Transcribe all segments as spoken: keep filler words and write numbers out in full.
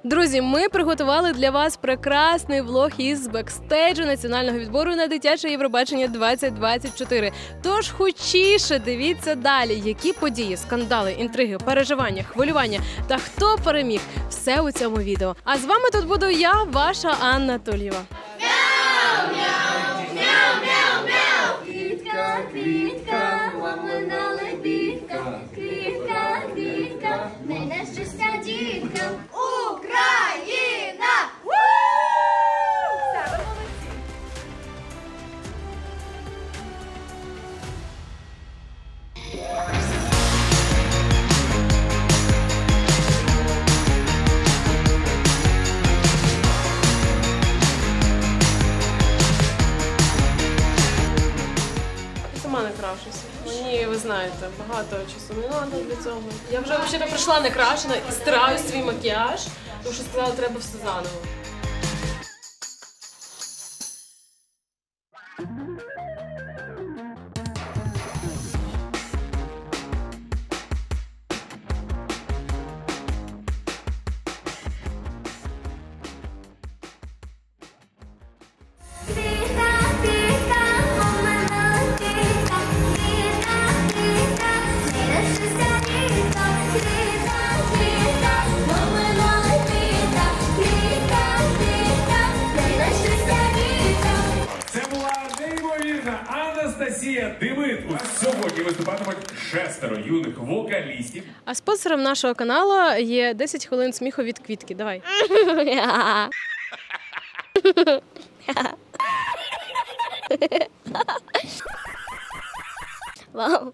Друзі, ми приготували для вас прекрасний влог із бекстейджу національного відбору на дитяче Євробачення двадцять двадцять чотири. Тож хучіше дивіться далі, які події, скандали, інтриги, переживання, хвилювання та хто переміг – все у цьому відео. А з вами тут буду я, ваша Анна Толіва. Квітка, квітка, мамина лебідка, квітка, квітка, найнещастя дітка. Україна! Все, ви молодці! Сама накрашуся. Мені, ви знаєте, багато часу не треба для цього. Я вже взагалі прийшла накрашена і стираю свій макіяж, тому що сказала, треба все заново. Анастасія Демит. Сьогодні виступатимуть шестеро юних вокалістів. А спонсором нашого каналу є десять хвилин сміху від Квітки. Давай. Вау.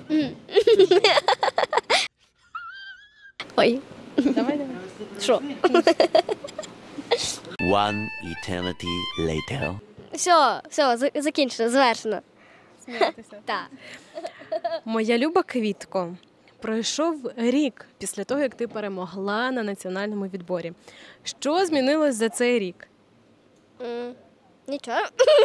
Ой. Давай, давай. Що? One eternity later. Все, все, закінчено, завершено. Сміятися. Так. Моя люба Квітко, пройшов рік після того, як ти перемогла на національному відборі. Що змінилось за цей рік? Mm, нічого.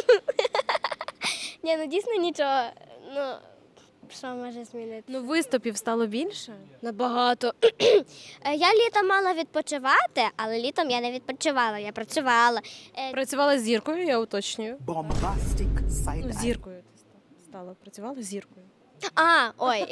Ні, ну дійсно нічого. Ну, що може змінити? Ну, виступів стало більше? Набагато. Я літом мала відпочивати, але літом я не відпочивала, я працювала. Працювала з зіркою, я уточнюю. Bombastic Ну, side-eye. зіркою ти стала. Працювала з зіркою. А, ой.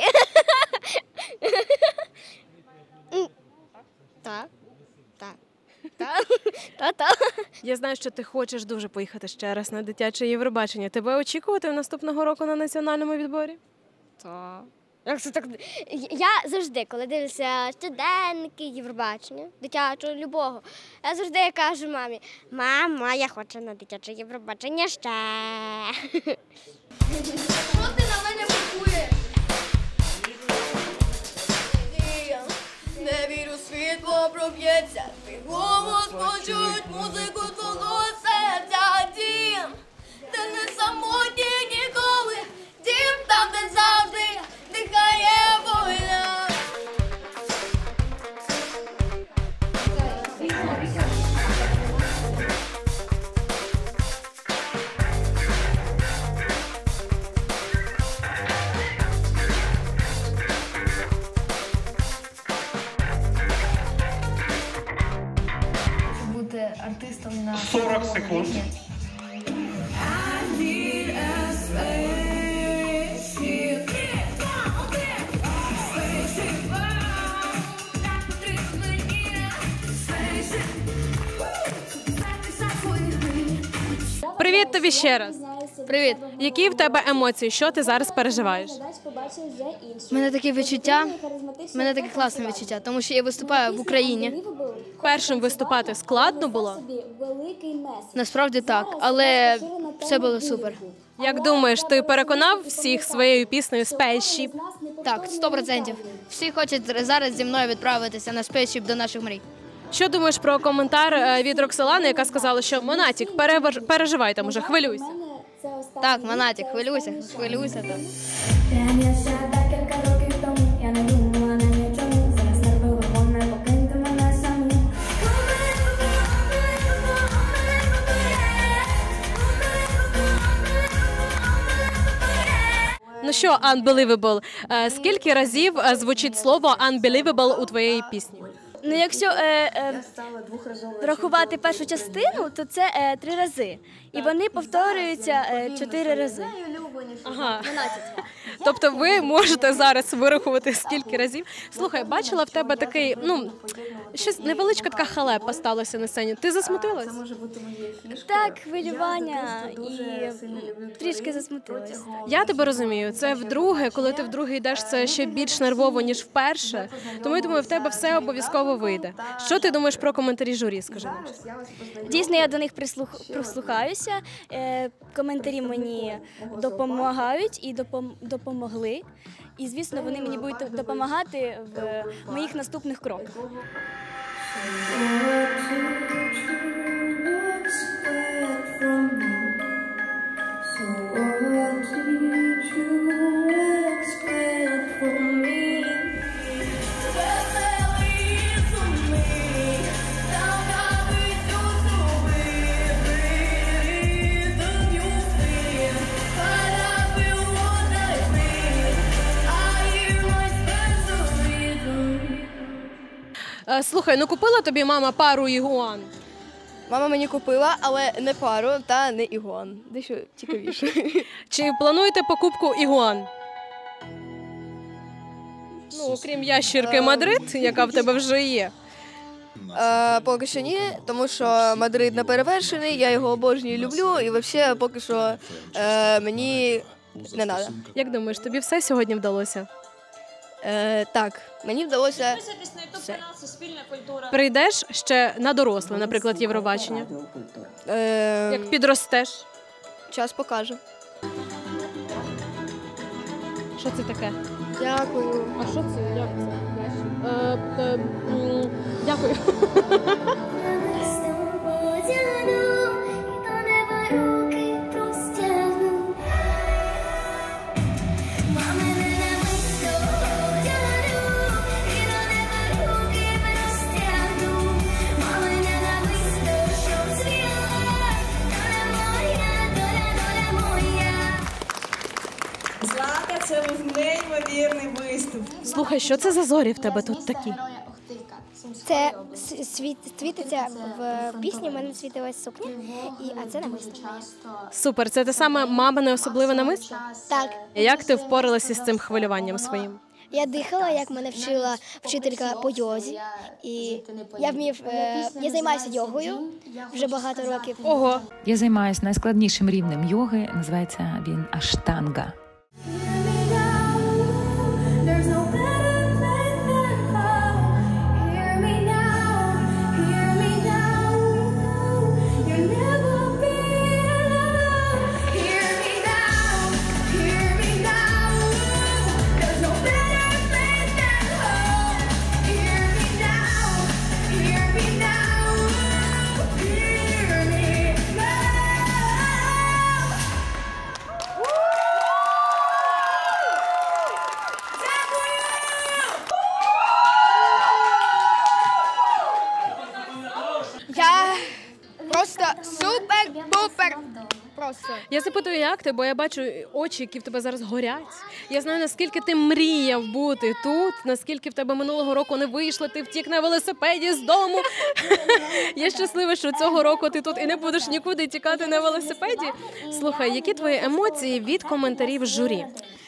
Так. Так. Так. Так. Я знаю, що ти хочеш дуже поїхати ще раз на дитяче Євробачення. Тебе очікувати наступного року на національному відборі? Так. Як це так? Я завжди, коли дивлюся щоденники, Євробачення, дитячого, любого, я завжди кажу мамі: мама, я хочу на дитяче Євробачення ще. Що ти на мене букуєш? Не вірю, світло проб'ється, ти голос почують музику твого серця. Дім, де не самотні ніколи, дім там, де завжди дихає воля. Бути артистом на сорок секунд. Привіт тобі ще раз. Привіт. Які в тебе емоції? Що ти зараз переживаєш? У мене таке відчуття, у мене таке класне відчуття, тому що я виступаю в Україні. Першим виступати складно було? Насправді так, але все було супер. Як думаєш, ти переконав всіх своєю піснею Spaceship? Так, сто відсотків. Всі хочуть зараз зі мною відправитися на спейсшіп до наших мрій. Що думаєш про коментар е, від Роксолани, яка сказала, що Монатік, переваж... переживай там уже, хвилюйся. Так, Монатік, хвилюйся, хвилюйся там. Ну що, Unbelievable, е, скільки разів е, звучить слово Unbelievable у твоєї пісні? Ну, якщо е, е, рахувати першу частину, то це е, три рази. І вони повторюються е, чотири рази. Ага. Тобто ви можете зараз вирахувати скільки разів. Слухай, бачила в тебе такий, ну, щось невеличка така халепа сталася на сцені. Ти засмутилась? Так, хвилювання і трішки засмутилась. Я тебе розумію. Це вдруге, коли ти вдруге йдеш, це ще більш нервово, ніж вперше. Тому я думаю, в тебе все обов'язково вийде. Що ти думаєш про коментарі журі, скажи нам? Дійсно, я до них прислух... прислухаюся. Е, коментарі мені допомагають і допом... допомогли. І, звісно, вони мені будуть допомагати в моїх наступних кроках. Слухай, ну купила тобі мама пару ігуан? Мама мені купила, але не пару та не ігуан. Дещо цікавіше. Чи плануєте покупку ігуан? Ну, окрім ящірки Мадрид, яка в тебе вже є. Е, поки що ні, тому що Мадрид не перевершений, я його обожнюю, люблю, і взагалі поки що е, мені не треба. Як думаєш, тобі все сьогодні вдалося? Е, так, мені вдалося все. Прийдеш ще на доросле, наприклад, Євробачення? Е, Як підростеш? Час покаже. Що це таке? Дякую. А що це? Як це? Е, е, м, Дякую. Злата, це був неймовірний виступ. Слухай, що це за зорі в тебе тут такі? Це світ, світиться в пісні, в мене світилась сукня, і, а це намисто. Супер, це те саме мамине особливе намисто? Так. Як ти впоралася з цим хвилюванням своїм? Я дихала, як мене вчила вчителька по йозі, і я вмів, е, я займаюся йогою вже багато років. Ого! Я займаюся найскладнішим рівнем йоги, називається він аштанга. Я просто супер-пупер. Просто. Я запитую, як ти, бо я бачу очі, які в тебе зараз горять. Я знаю, наскільки ти мріяв бути тут, наскільки в тебе минулого року не вийшло, ти втік на велосипеді з дому. Я щаслива, що цього року ти тут і не будеш нікуди тікати на велосипеді. Слухай, які твої емоції від коментарів журі?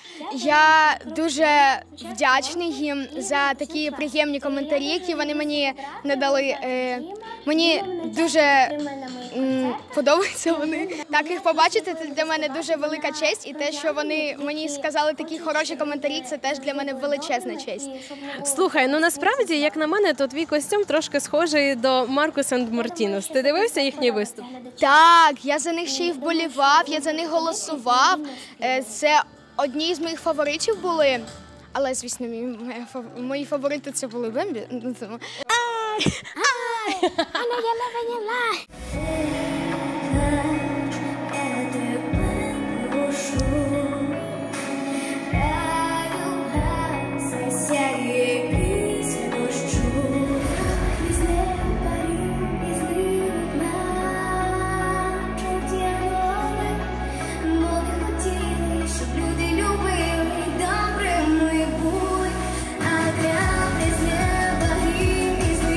Я дуже вдячний їм за такі приємні коментарі, які вони мені надали. Е, мені дуже м, подобаються вони. Так їх побачити, це для мене дуже велика честь. І те, що вони мені сказали такі хороші коментарі, це теж для мене величезна честь. Слухай, ну насправді, як на мене, то твій костюм трошки схожий до Маркус енд Мартінус. Ти дивився їхній виступ? Так, я за них ще й вболівав, я за них голосував. Е, це одні з моїх фаворитів були, але, звісно, мої, мої фаворити це були Бембі. Добре ми були, а грав з неба гімн із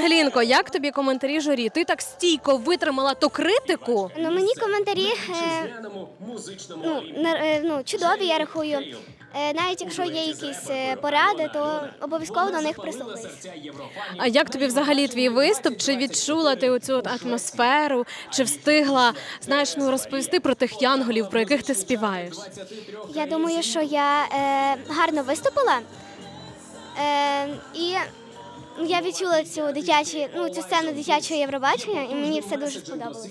Ангелінко, як тобі коментарі журі? Ти так стійко витримала ту критику? Ну, мені коментарі е, ну, на- е, ну, чудові, я рахую. Е, навіть якщо є якісь е, поради, то обов'язково до них прислухаюсь. А як тобі взагалі твій виступ? Чи відчула ти оцю от атмосферу? Чи встигла, знаєш, ну розповісти про тих янголів, про яких ти співаєш? Я думаю, що я е, гарно виступила. Е, і я відчула цю дитячу, ну, цю сцену дитячого Євробачення, і мені все дуже сподобалось.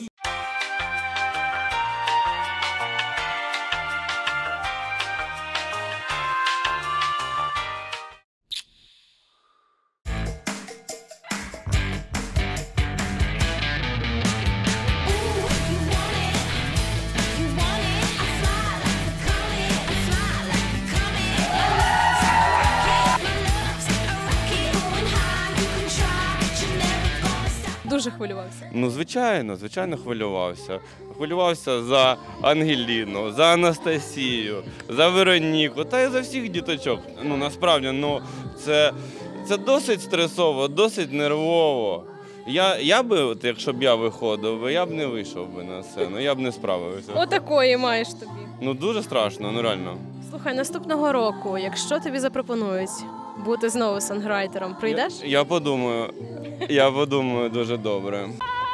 Дуже хвилювався. Ну, звичайно, звичайно хвилювався. Хвилювався за Ангеліну, за Анастасію, за Вероніку та й за всіх діточок. Ну, насправді, ну, це, це досить стресово, досить нервово. Я, я би, от, якщо б я виходив, я б не вийшов би на сцену, я б не справився. Отакої маєш тобі. Ну, дуже страшно, ну реально. Слухай, наступного року, якщо тобі запропонують бути знову сонграйтером, прийдеш? Я, я подумаю, я подумаю дуже добре.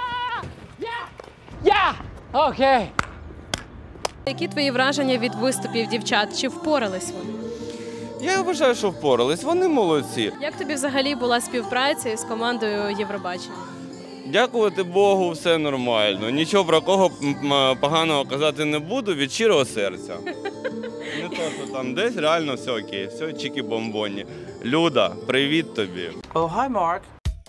Я! Окей. Які твої враження від виступів дівчат? Чи впорались вони? Я вважаю, що впорались, вони молодці. Як тобі взагалі була співпраця з командою Євробачення? Дякувати Богу, все нормально. Нічого про кого поганого казати не буду від щирого серця. Не то, що там десь реально все окей, все чікі-бомбоні. Люда, привіт тобі. Oh, hi, Mark.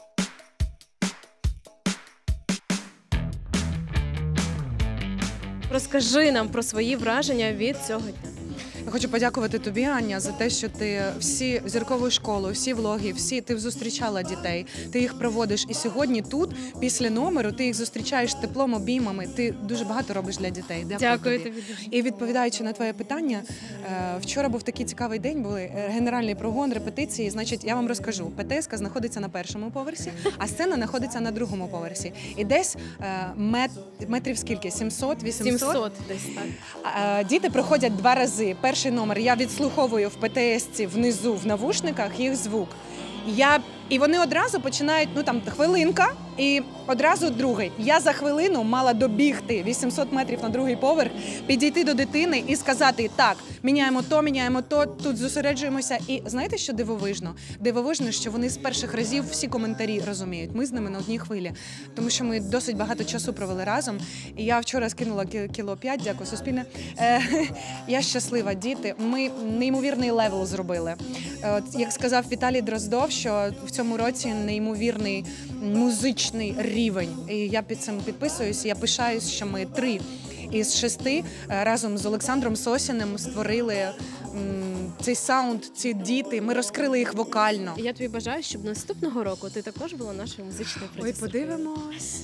Розкажи нам про свої враження від цього дня. Я хочу подякувати тобі, Аня, за те, що ти всі зіркову школу, всі влоги, всі ти зустрічала дітей, ти їх проводиш. І сьогодні тут, після номеру, ти їх зустрічаєш теплом, обіймами. Ти дуже багато робиш для дітей. Дякую, Дякую тобі. тобі дуже. І відповідаючи на твоє питання, вчора був такий цікавий день, були генеральний прогон, репетиції. Значить, я вам розкажу, ПТС-ка знаходиться на першому поверсі, а сцена знаходиться на другому поверсі. І десь мет, метрів скільки? сімсот, вісімсот? сімсот десь так. Діти проходять два рази. Перший номер я відслуховую в ПТС-ці внизу в навушниках їх звук. Я... І вони одразу починають, ну там хвилинка, і одразу другий. Я за хвилину мала добігти вісімсот метрів на другий поверх, підійти до дитини і сказати, так, міняємо то, міняємо то, тут зосереджуємося. І знаєте, що дивовижно? Дивовижно, що вони з перших разів всі коментарі розуміють. Ми з ними на одній хвилі, тому що ми досить багато часу провели разом. І я вчора скинула кіло п'ять, дякую, Суспільне. Е, я щаслива, діти. Ми неймовірний левел зробили. От, як сказав Віталій Дроздов, що в цьому році неймовірний музичний рівень. І я під цим підписуюсь, я пишаюсь, що ми три із шести разом з Олександром Сосіним створили м, цей саунд, ці діти, ми розкрили їх вокально. Я тобі бажаю, щоб наступного року ти також була нашою музичною продюсеркою. Ой, подивимось.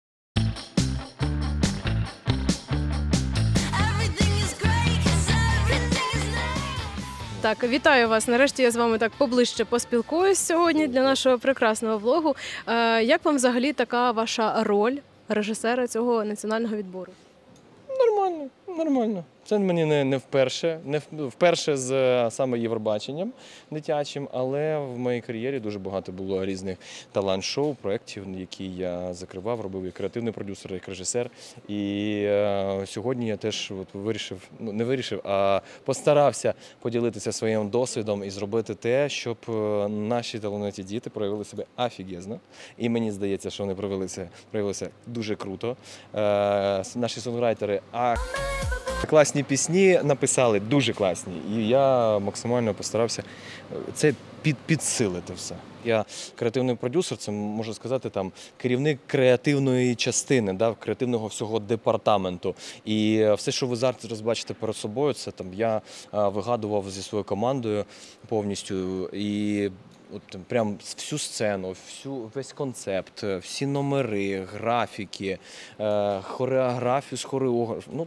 Так, вітаю вас. Нарешті я з вами так поближче поспілкуюсь сьогодні для нашого прекрасного влогу. Е, як вам взагалі така ваша роль режисера цього національного відбору? Нормально, нормально. Це мені не, не вперше, не вперше з саме Євробаченням дитячим, але в моїй кар'єрі дуже багато було різних талант-шоу, проєктів, які я закривав, робив як креативний продюсер, як режисер. І е, сьогодні я теж от вирішив, ну не вирішив, а постарався поділитися своїм досвідом і зробити те, щоб наші талановиті діти проявили себе офігезно. І мені здається, що вони проявилися, проявилися дуже круто. Е, наші сонграйтери, а класні пісні написали, дуже класні. І я максимально постарався це під, підсилити все. Я креативний продюсер, це можу сказати, там керівник креативної частини, да, креативного всього департаменту. І все, що ви зараз розбачите перед собою, це там я вигадував зі своєю командою повністю. І от прям всю сцену, всю, весь концепт, всі номери, графіки, хореографію з хореографом. Ну,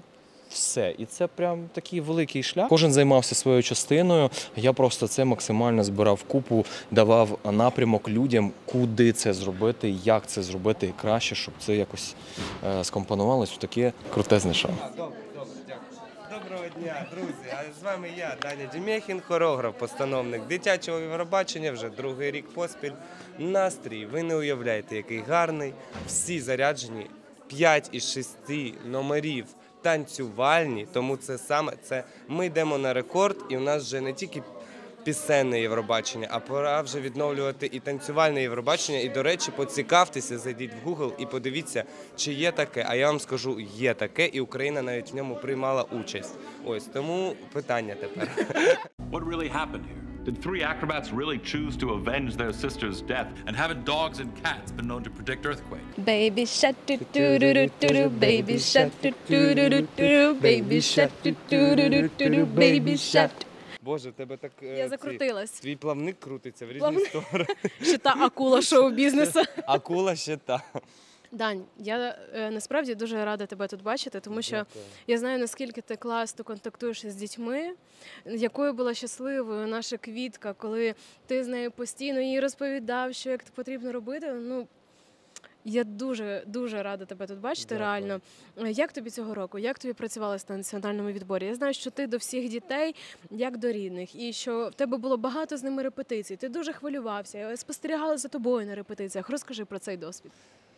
все. І це прям такий великий шлях. Кожен займався своєю частиною. Я просто це максимально збирав купу, давав напрямок людям, куди це зробити, як це зробити краще, щоб це якось е, скомпонувалось в таке крутезне шоу. Добре, добре, дякую. Доброго дня, друзі. А з вами я, Даня Дімєхін, хореограф, постановник дитячого Євробачення, вже другий рік поспіль. Настрій, ви не уявляєте, який гарний. Всі заряджені, п'ять із шести номерів танцювальні, тому це саме, це ми йдемо на рекорд, і у нас вже не тільки пісенне Євробачення, а пора вже відновлювати і танцювальне Євробачення. І, до речі, поцікавтеся, зайдіть в Google і подивіться, чи є таке. А я вам скажу, є таке, і Україна навіть в ньому приймала участь. Ось, тому питання тепер. What really happened here? Did three acrobats really choose to avenge their sister's death? And haven't dogs and cats been known to predict earthquakes? Baby shark do do do do do do, baby shark do do do do do, baby shark do do do do do, baby shark. Боже, тебе так е, Я закрутилась. Цей, твій плавник крутиться в різні Плавник? сторони. Ще та акула шоу-бізнесу. Акула ще та. Дань, я е, насправді дуже рада тебе тут бачити, тому що Дякую. я знаю, наскільки ти класно контактуєш з дітьми, якою була щасливою наша Квітка, коли ти з нею постійно їй розповідав, що як потрібно робити. Ну, я дуже, дуже рада тебе тут бачити, Дякую. реально. Як тобі цього року? Як тобі працювалося на національному відборі? Я знаю, що ти до всіх дітей, як до рідних, і що в тебе було багато з ними репетицій. Ти дуже хвилювався, я спостерігала за тобою на репетиціях. Розкажи про цей досвід.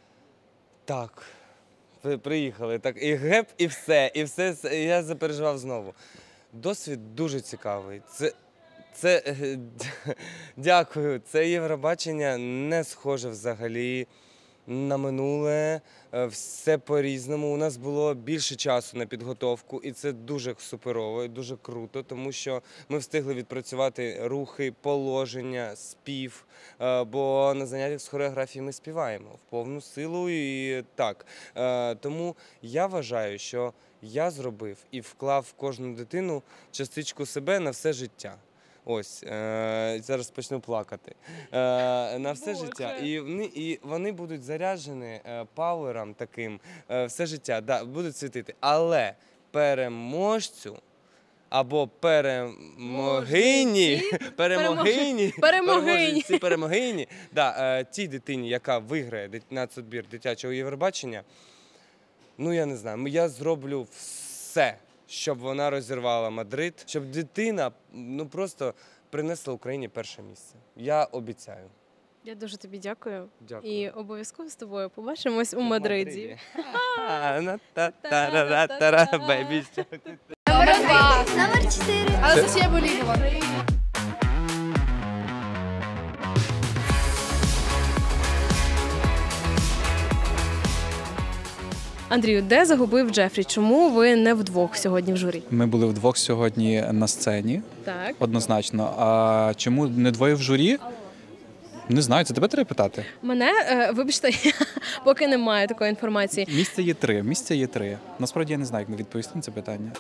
Так, ви приїхали, так, і геп, і все, і все, і я запереживав знову. Досвід дуже цікавий. Це, це, е, дякую, це Євробачення не схоже взагалі на минуле, е, все по-різному. У нас було більше часу на підготовку, і це дуже суперово, і дуже круто, тому що ми встигли відпрацювати рухи, положення, спів, е, бо на заняттях з хореографії ми співаємо в повну силу, і так. Е, тому я вважаю, що я зробив і вклав в кожну дитину частичку себе на все життя. Ось, е, зараз почну плакати. Е, на все Боже. життя. І вони, і вони будуть заряджені е, пауером таким е, все життя, да, будуть світити. Але переможцю або перемогині, перемогині, Перемогині. ці перемогині, да, е, тій дитині, яка виграє дит- нацвідбір дитячого Євробачення, ну я не знаю, я зроблю все, щоб вона розірвала Мадрид, щоб дитина ну просто принесла Україні перше місце. Я обіцяю. Я дуже тобі дякую. Дякую. І обов'язково з тобою побачимось у Мадриді. Бейбі. Номер два. Номер чотири. Анастасія Болінова. Андрію, де загубив Джефрі? Чому ви не вдвох сьогодні в журі? Ми були вдвох сьогодні на сцені, Так. однозначно. А чому не двоє в журі? Не знаю, це тебе треба питати. Мене, е, вибачте, поки немає такої інформації. Місця є три, місця є три. Насправді я не знаю, як відповісти на це питання.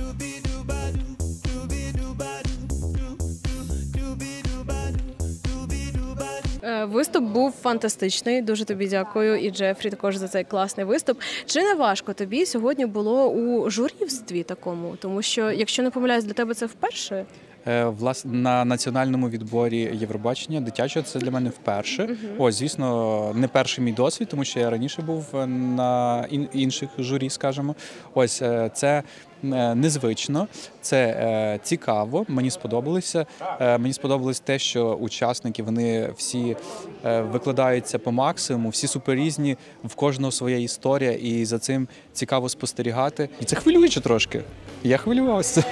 Е, Виступ був фантастичний, дуже тобі дякую. І Джефрі також за цей класний виступ. Чи не важко тобі сьогодні було у журівстві такому? Тому що, якщо не помиляюсь, для тебе це вперше? Е, Власне, на національному відборі Євробачення дитячого це для мене вперше. Мгм. Ось, звісно, не перший мій досвід, тому що я раніше був на ін- інших журі, скажімо. Ось, е, це е, незвично, це е, цікаво, мені сподобалося. Е, Мені сподобалось те, що учасники, вони всі е, викладаються по максимуму, всі суперрізні, в кожного своя історія, і за цим цікаво спостерігати. І це хвилююче трошки. Я хвилювався.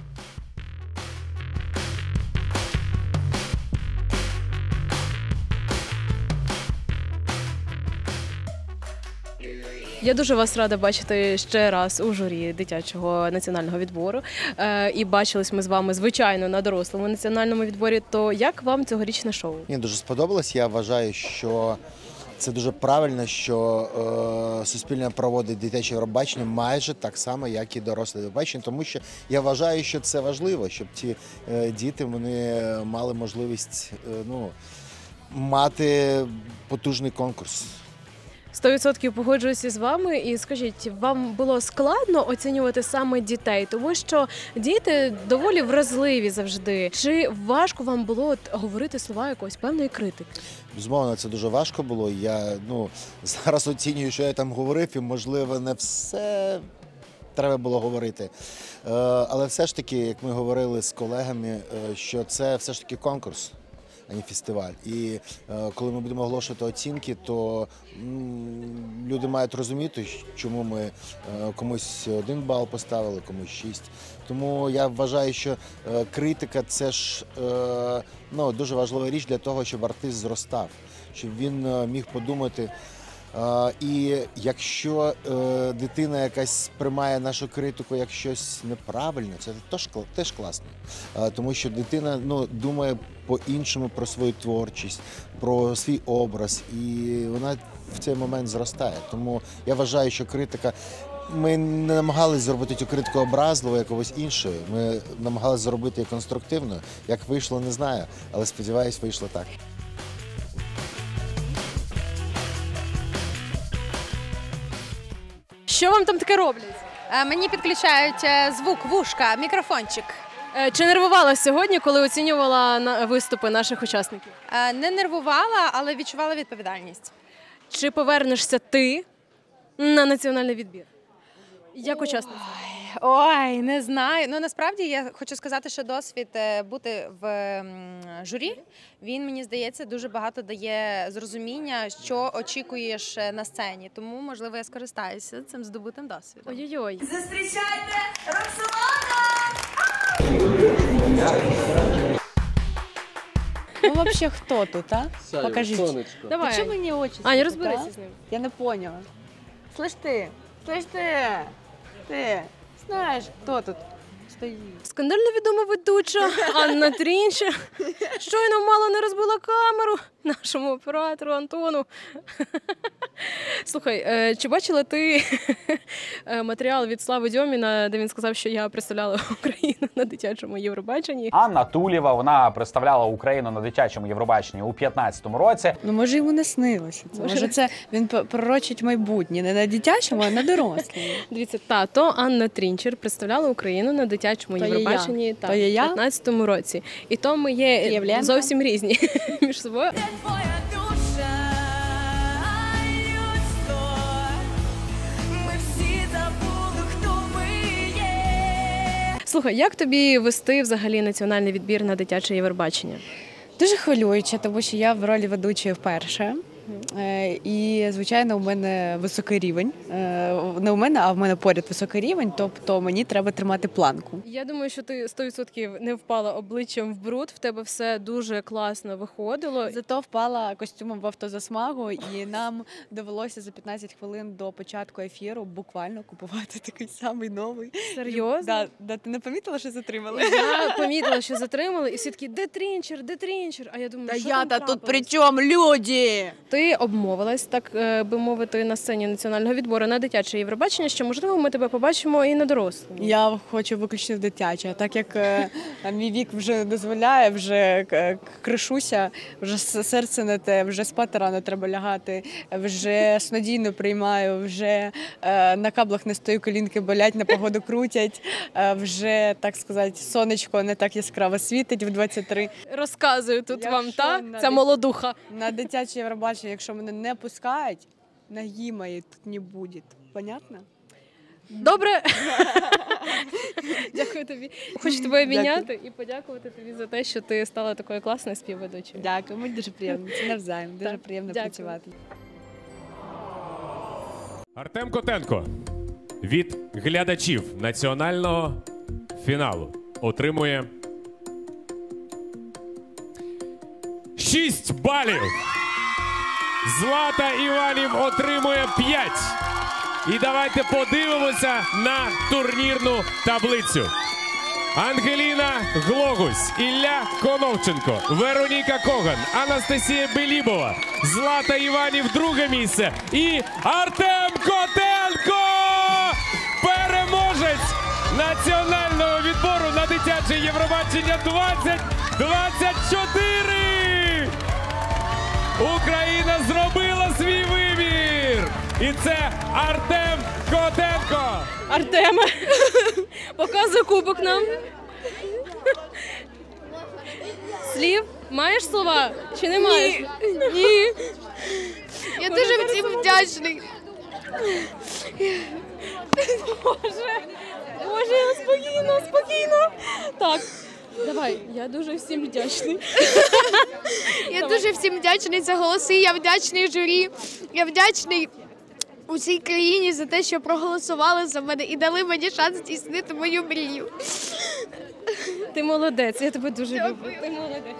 Я дуже вас рада бачити ще раз у журі дитячого національного відбору. Е, І бачились ми з вами, звичайно, на дорослому національному відборі. То як вам цьогорічне шоу? Мені дуже сподобалось. Я вважаю, що це дуже правильно, що е, суспільне проводить дитяче Євробачення майже так само, як і доросле Євробачення, тому що я вважаю, що це важливо, щоб ці е, діти вони мали можливість е, ну, мати потужний конкурс. сто відсотків погоджуюся з вами. І скажіть, вам було складно оцінювати саме дітей? Тому що діти доволі вразливі завжди. Чи важко вам було от говорити слова якоїсь певної критики? Безумовно, це дуже важко було. Я ну, зараз оцінюю, що я там говорив, і, можливо, не все треба було говорити. Е, але все ж таки, як ми говорили з колегами, е, що це все ж таки конкурс, а не фестиваль. І е, коли ми будемо оголошувати оцінки, то м, люди мають розуміти, чому ми е, комусь один бал поставили, комусь шість. Тому я вважаю, що е, критика – це ж е, ну, дуже важлива річ для того, щоб артист зростав, щоб він е, міг подумати. Uh, і якщо uh, дитина якась сприймає нашу критику як щось неправильне, це теж, теж класно. Uh, тому що дитина ну, думає по-іншому про свою творчість, про свій образ, і вона в цей момент зростає. Тому я вважаю, що критика... Ми не намагалися зробити цю критику образливою, якогось іншою. Ми намагалися зробити її конструктивною. Як вийшло, не знаю, але сподіваюсь, вийшло так. Що вам там таке роблять? Мені підключають звук, вушка, мікрофончик. Чи нервувала сьогодні, коли оцінювала виступи наших учасників? Не нервувала, але відчувала відповідальність. Чи повернешся ти на національний відбір? Як учасниця? Ой, не знаю. Ну, насправді, я хочу сказати, що досвід бути в журі, він, мені здається, дуже багато дає зрозуміння, що очікуєш на сцені. Тому, можливо, я скористаюся цим здобутим досвідом. Ой-ой-ой. Зустрічайте Роксолана! Ну, взагалі, хто тут, а? Покажіть. Давай. Чому мені очі? Аня, розберися з ним. Я не поняла. Слышь ти, слышь ти, ти, знаєш, хто тут стоїть? Скандально відома ведуча Анна Трінчер щойно мало не розбила камеру нашому оператору Антону. Слухай, чи бачила ти матеріал від Слави Дьоміна, де він сказав, що я представляла Україну на дитячому Євробаченні? Анна Тулєва, вона представляла Україну на дитячому Євробаченні у п'ятнадцятому році. Ну, може, йому не снилося це. Може, це він пророчить майбутнє не на дитячому, а на дорослому. Дивіться, тато Анна Трінчер представляла Україну на дитячому То Євробаченні є та, То є в п'ятнадцятому році. І то ми є Євленка? зовсім різні між собою. Слухай, як тобі вести взагалі національний відбір на дитяче Євробачення? Дуже хвилююче, тому що я в ролі ведучої вперше. І, звичайно, у мене високий рівень. Не у мене, а в мене поряд високий рівень, тобто мені треба тримати планку. Я думаю, що ти сто відсотків не впала обличчям в бруд, в тебе все дуже класно виходило. Зато впала костюмом в автозасмагу, і нам довелося за п'ятнадцять хвилин до початку ефіру буквально купувати такий самий новий. Серйозно? Да, да, ти не помітила, що затримали? Я помітила, що затримали, і всі такі, де Трінчер, де Трінчер? А я думаю, Та що я там та тут трапилось? при чому, люди? Ти обмовилась, так би мовити, на сцені національного відбору на дитяче Євробачення, що, можливо, ми тебе побачимо і на дорослому. Я хочу виключно в дитяче, так як е, мій вік вже дозволяє, вже е, кришуся, вже серце не те, вже спати рано треба лягати, вже снодійно приймаю, вже е, на каблах не стою, колінки болять, на погоду крутять, е, вже, так сказати, сонечко не так яскраво світить в двадцять три. Розказую тут Якщо вам, та? на Ця дит- молодуха. На дитяче Євробачення, якщо мене не пускають, ноги моєї тут не буде. Понятно? Добре. Дякую тобі. Хочу тебе обійняти і подякувати тобі за те, що ти стала такою класною співведучою. Дякую, мені дуже приємно. Це навзаєм. Дуже Так, приємно дякую. працювати. Артем Котенко від глядачів національного фіналу отримує шість балів. Злата Іванів отримує п'ять. І давайте подивимося на турнірну таблицю. Ангеліна Глогусь, Ілля Коновченко, Вероніка Коган, Анастасія Белібова, Злата Іванів друге місце і Артем Котенко! Переможець національного відбору на дитяче Євробачення двадцять двадцять чотири! Україна зробила свій вибір! І це Артем Котенко. Артеме, показуй кубок нам. Слів? Маєш слова? Чи не маєш? Ні. Ні. Я дуже всім вдячний. Боже, Боже, спокійно, спокійно. Так, давай, я дуже всім вдячний. Я дуже всім вдячний за голоси, я вдячний журі, я вдячний усій країні за те, що проголосували за мене і дали мені шанс здійснити мою мрію. Ти молодець, я тебе дуже люблю. Ти молодець.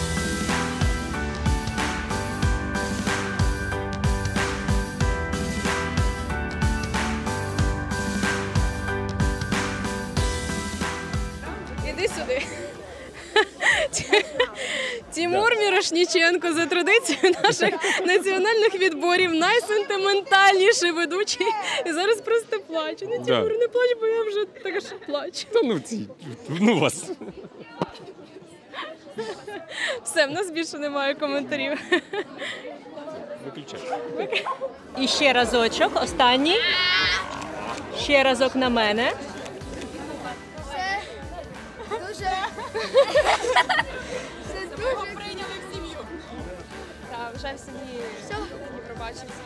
Іди сюди. Тимур Мірошніченко за традицією наших національних відборів найсентиментальніший ведучий. І зараз просто плачу. Не Тимур, не плач, бо я вже така ж плачу. Та ну ці, ну вас. Все, в нас більше немає коментарів. Виключай. І ще разочок, останній. Ще разок на мене. Дуже. Це дуже. Прийняли в сім'ю. Так, вже в сім'ї не пробачився.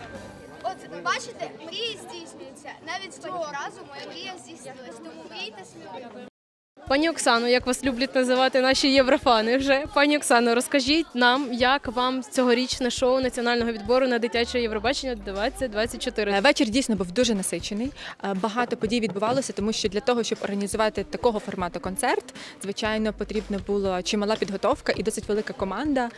От, бачите, мрії здійснюються. Навіть цього разу моя мрія здійснилась, тому мрійте сміливо. Пані Оксано, як вас люблять називати наші єврофани вже. Пані Оксано, розкажіть нам, як вам цьогорічне шоу національного відбору на дитяче Євробачення двадцять двадцять чотири? Вечір дійсно був дуже насичений. Багато подій відбувалося, тому що для того, щоб організувати такого формату концерт, звичайно, потрібна була чимала підготовка і досить велика команда.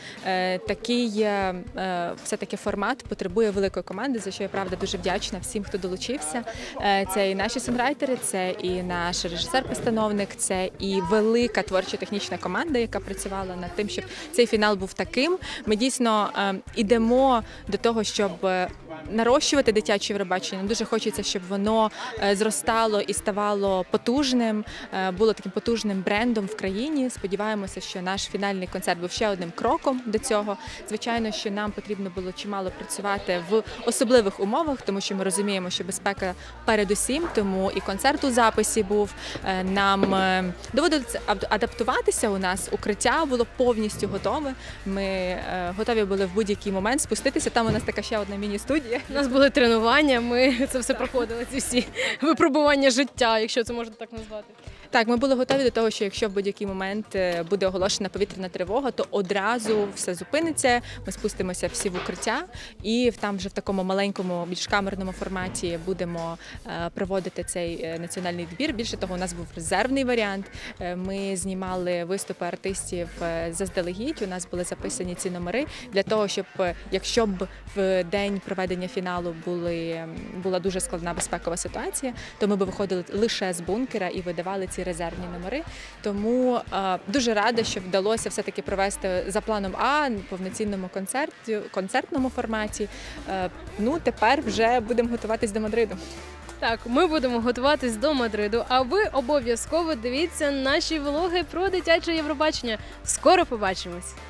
Такий все-таки формат потребує великої команди, за що я, правда, дуже вдячна всім, хто долучився. Це і наші сонграйтери, це і наш режисер-постановник, це і велика творча технічна команда, яка працювала над тим, щоб цей фінал був таким. Ми дійсно е, йдемо до того, щоб нарощувати дитяче Євробачення. Нам дуже хочеться, щоб воно е, зростало і ставало потужним, е, було таким потужним брендом в країні. Сподіваємося, що наш фінальний концерт був ще одним кроком до цього. Звичайно, що нам потрібно було чимало працювати в особливих умовах, тому що ми розуміємо, що безпека передусім, тому і концерт у записі був. Е, нам е, доводилося адаптуватися, у нас укриття було повністю готове. Ми е, готові були в будь-який момент спуститися. Там у нас така ще одна міні-студія. У нас були тренування, ми це все проходили, ці всі випробування життя, якщо це можна так назвати. Так, ми були готові до того, що якщо в будь-який момент буде оголошена повітряна тривога, то одразу все зупиниться, ми спустимося всі в укриття і там вже в такому маленькому, більш камерному форматі будемо проводити цей національний відбір. Більше того, у нас був резервний варіант. Ми знімали виступи артистів заздалегідь, у нас були записані ці номери для того, щоб, якщо б в день проведення фіналу були, була дуже складна безпекова ситуація, то ми б виходили лише з бункера і видавали ці резервні номери. Тому е, дуже рада, що вдалося все-таки провести за планом А повноцінному концерті, концертному форматі. Е, ну, тепер вже будемо готуватись до Мадриду. Так, ми будемо готуватись до Мадриду, а ви обов'язково дивіться наші влоги про дитяче Євробачення. Скоро побачимось!